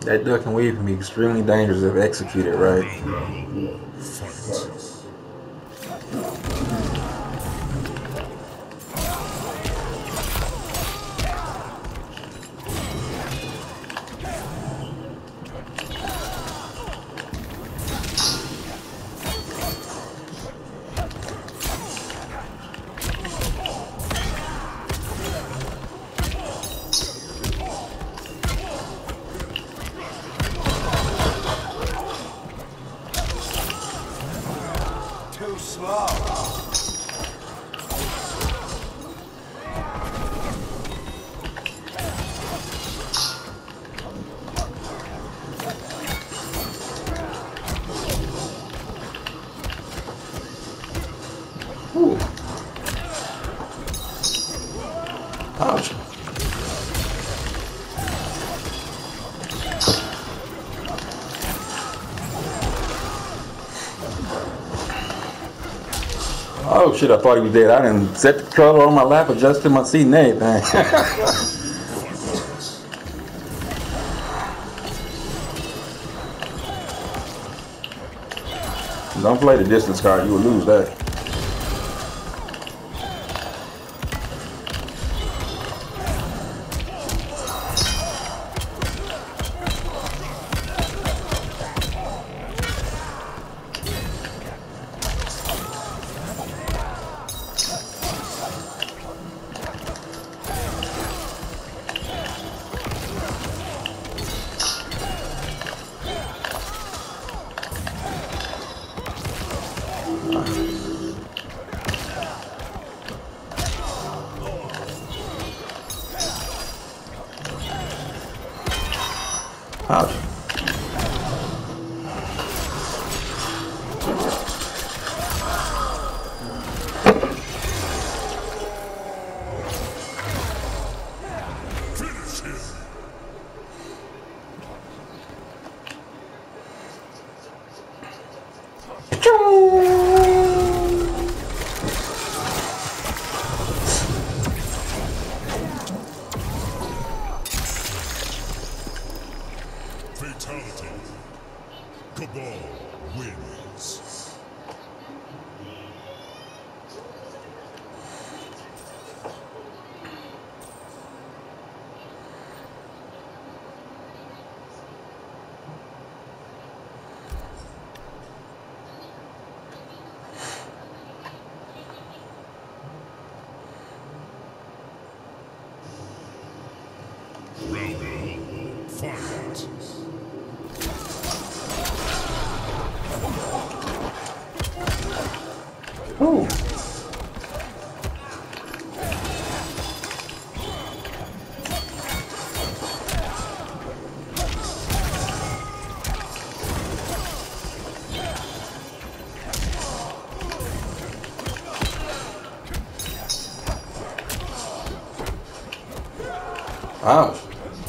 That duck and weave can be extremely dangerous if executed right. Too slow. Ooh. Ouch. Oh shit, I thought he was dead. I didn't set the controller on my lap, adjusted my seat and everything. Don't play the distance card, you will lose that. Ouch. Fatality. Cabal wins. Round fight. Ooh. Ouch.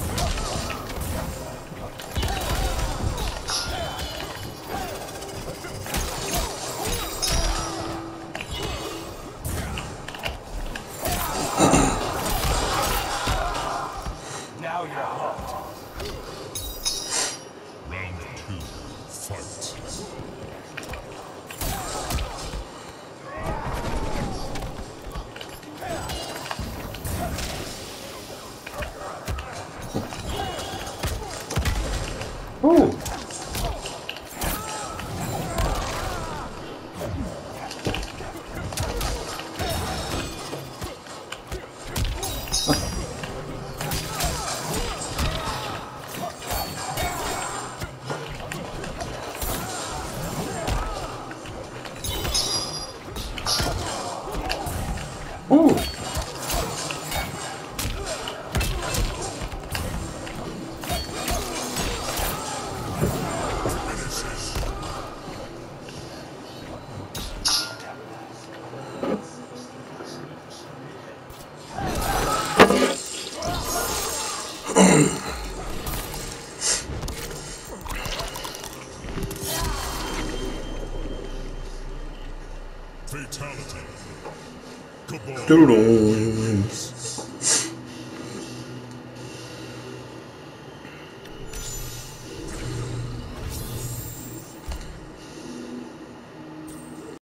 Now you're hooked. Round two. Fight. Ooh. Ooh. Fatality. Cabal Doodles.